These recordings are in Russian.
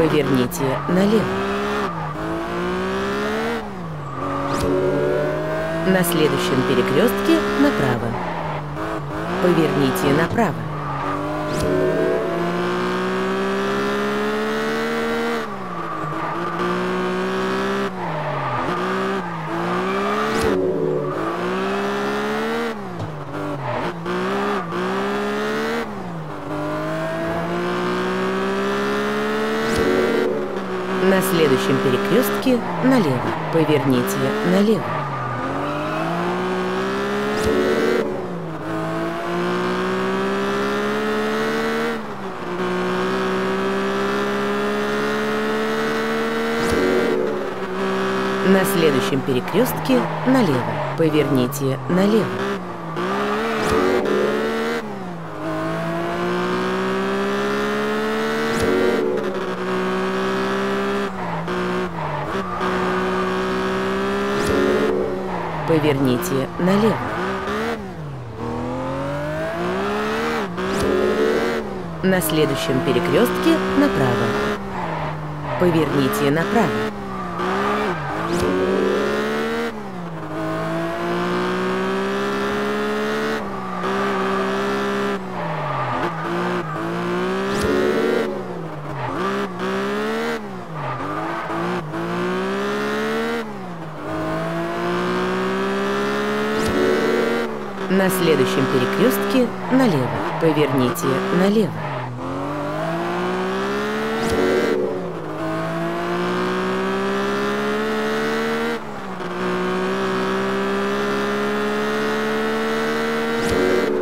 Поверните налево. На следующем перекрестке направо. Поверните направо. На следующем перекрестке налево. Поверните налево. На следующем перекрестке налево. Поверните налево. Поверните налево. На следующем перекрестке направо. Поверните направо. На следующем перекрестке налево. Поверните налево.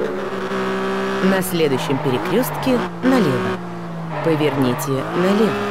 На следующем перекрестке налево. Поверните налево.